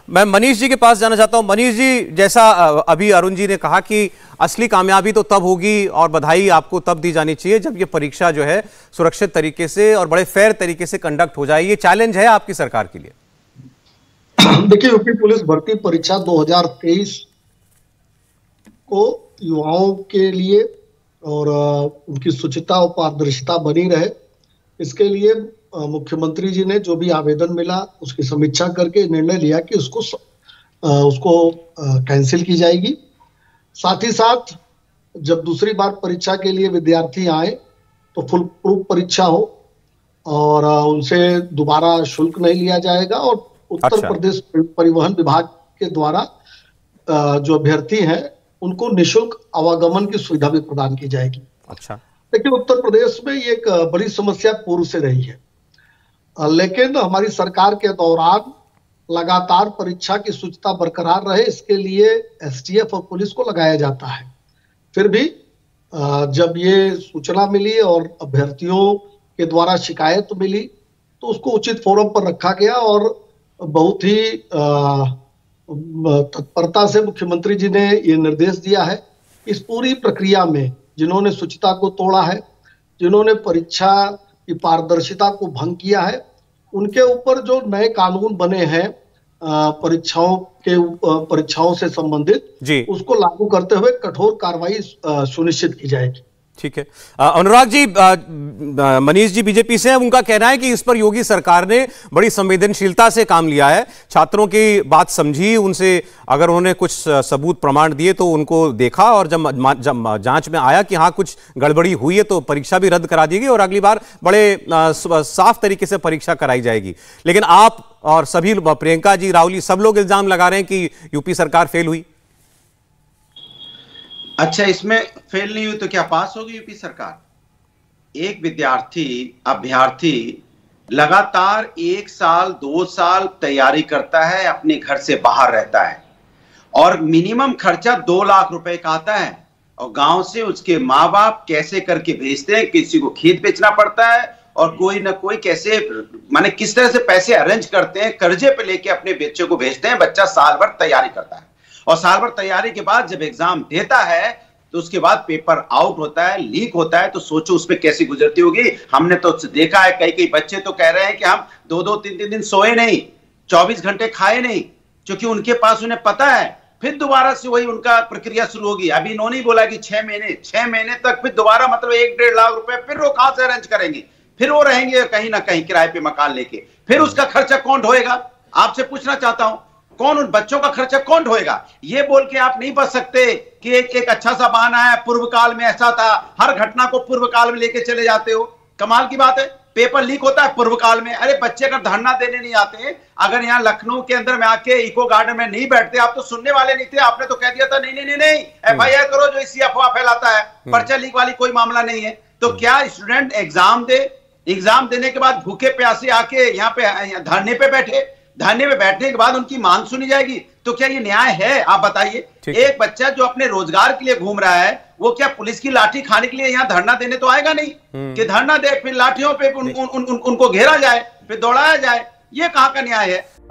मैं मनीष जी के पास जाना चाहता हूं। मनीष जी, जैसा अभी अरुण जी ने कहा कि असली कामयाबी तो तब होगी और बधाई आपको तब दी जानी चाहिए जब ये परीक्षा जो है सुरक्षित तरीके से और बड़े फेयर तरीके से कंडक्ट हो जाए। ये चैलेंज है आपकी सरकार के लिए। देखिए, यूपी पुलिस भर्ती परीक्षा 2023 को युवाओं के लिए और उनकी शुचिता और पारदर्शिता बनी रहे, इसके लिए मुख्यमंत्री जी ने जो भी आवेदन मिला उसकी समीक्षा करके निर्णय लिया कि उसको कैंसिल की जाएगी। साथ ही साथ जब दूसरी बार परीक्षा के लिए विद्यार्थी आए तो फुल प्रूफ परीक्षा हो और उनसे दोबारा शुल्क नहीं लिया जाएगा और उत्तर प्रदेश परिवहन विभाग के द्वारा जो अभ्यर्थी हैं उनको निःशुल्क आवागमन की सुविधा भी प्रदान की जाएगी। अच्छा, लेकिन उत्तर प्रदेश में ये एक बड़ी समस्या पूर्व से रही है, लेकिन हमारी सरकार के दौरान लगातार परीक्षा की शुचिता बरकरार रहे इसके लिए एसटीएफ और पुलिस को लगाया जाता है। फिर भी जब ये सूचना मिली और अभ्यर्थियों के द्वारा शिकायत मिली तो उसको उचित फोरम पर रखा गया और बहुत ही तत्परता से मुख्यमंत्री जी ने ये निर्देश दिया है। इस पूरी प्रक्रिया में जिन्होंने शुचिता को तोड़ा है, जिन्होंने परीक्षा की पारदर्शिता को भंग किया है, उनके ऊपर जो नए कानून बने हैं परीक्षाओं से संबंधित, उसको लागू करते हुए कठोर कार्रवाई सुनिश्चित की जाएगी। ठीक है। अनुराग जी, मनीष जी बीजेपी से हैं, उनका कहना है कि इस पर योगी सरकार ने बड़ी संवेदनशीलता से काम लिया है, छात्रों की बात समझी, उनसे अगर उन्होंने कुछ सबूत प्रमाण दिए तो उनको देखा और जब जांच में आया कि हाँ कुछ गड़बड़ी हुई है तो परीक्षा भी रद्द करा दी गई और अगली बार बड़े साफ तरीके से परीक्षा कराई जाएगी। लेकिन आप और सभी, प्रियंका जी, राहुल जी, सब लोग इल्जाम लगा रहे हैं कि यूपी सरकार फेल हुई। अच्छा, इसमें फेल नहीं हुई तो क्या पास होगी यूपी सरकार? एक विद्यार्थी, अभ्यर्थी लगातार 1 साल 2 साल तैयारी करता है, अपने घर से बाहर रहता है और मिनिमम खर्चा 2 लाख रुपए का आता है और गांव से उसके माँ बाप कैसे करके भेजते हैं, किसी को खेत बेचना पड़ता है और कोई ना कोई कैसे, माने किस तरह से पैसे अरेंज करते हैं, कर्जे पे लेके अपने बच्चे को भेजते हैं। बच्चा साल भर तैयारी करता है और साल भर तैयारी के बाद जब एग्जाम देता है तो उसके बाद पेपर आउट होता है, लीक होता है, तो सोचो उस पर कैसी गुजरती होगी। हमने तो देखा है, कई बच्चे तो कह रहे हैं कि हम 2-2 3-3 दिन सोए नहीं, 24 घंटे खाए नहीं, क्योंकि उनके पास उन्हें पता है फिर दोबारा से वही उनका प्रक्रिया शुरू होगी। अभी इन्होंने बोला कि 6 महीने तक फिर दोबारा, मतलब 1-1.5 लाख रुपए फिर वो कहां से अरेंज करेंगे? फिर वो रहेंगे कहीं ना कहीं किराए पे मकान लेके, फिर उसका खर्चा कौन ढोएगा? आपसे पूछना चाहता हूं, कौन उन बच्चों का खर्चा कौन ढोएगा? ये बोल के आप नहीं बच सकते कि एक अच्छा सा बहाना है, पूर्व काल में ऐसा था, हर घटना को पूर्व काल में लेके चले जाते हो। कमाल की बात है, पेपर लीक होता है पूर्व काल में। अरे बच्चे अगर धरना देने नहीं आते, अगर यहाँ लखनऊ के अंदर में आके इको गार्डन में नहीं बैठते, आप तो सुनने वाले नहीं थे, आपने तो कह दिया था नहीं FIR करो जो इसी अफवाह फैलाता है, पर्चा लीक वाली कोई मामला नहीं है। तो क्या स्टूडेंट एग्जाम देने के बाद भूखे प्यासे आके यहाँ पे धरने पे बैठे, धरने में बैठने के बाद उनकी मांग सुनी जाएगी? तो क्या ये न्याय है? आप बताइए। एक बच्चा जो अपने रोजगार के लिए घूम रहा है, वो क्या पुलिस की लाठी खाने के लिए यहाँ धरना देने तो आएगा नहीं कि धरना दे फिर लाठियों पे उनको घेरा जाए, फिर दौड़ाया जाए? ये कहां का न्याय है?